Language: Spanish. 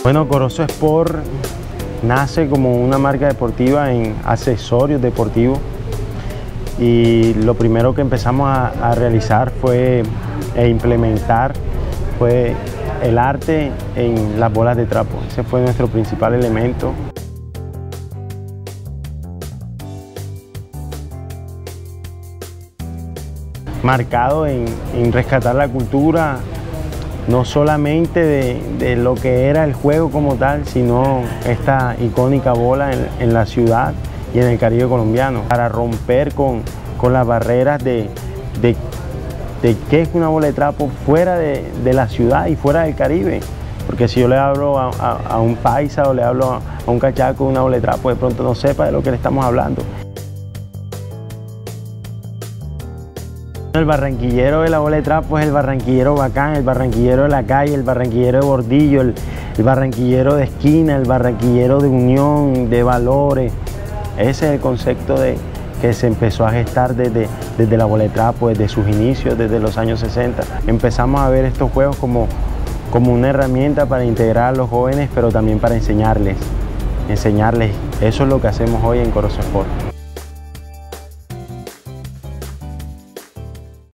Bueno, Corozo Sport nace como una marca deportiva en accesorios deportivos y lo primero que empezamos a realizar implementar fue el arte en las bolas de trapo. Ese fue nuestro principal elemento. Marcado en rescatar la cultura, no solamente de lo que era el juego como tal, sino esta icónica bola en la ciudad y en el Caribe colombiano, para romper con las barreras de qué es una bola de trapo fuera de la ciudad y fuera del Caribe. Porque si yo le hablo a un paisa o le hablo a un cachaco de una bola de trapo, de pronto no sepa de lo que le estamos hablando. El barranquillero de la bola de trapo es el barranquillero bacán, el barranquillero de la calle, el barranquillero de bordillo, el barranquillero de esquina, el barranquillero de unión, de valores. Ese es el concepto que se empezó a gestar desde la bola de trapo, desde sus inicios, desde los años 60. Empezamos a ver estos juegos como una herramienta para integrar a los jóvenes, pero también para enseñarles. Eso es lo que hacemos hoy en Corozo Sport.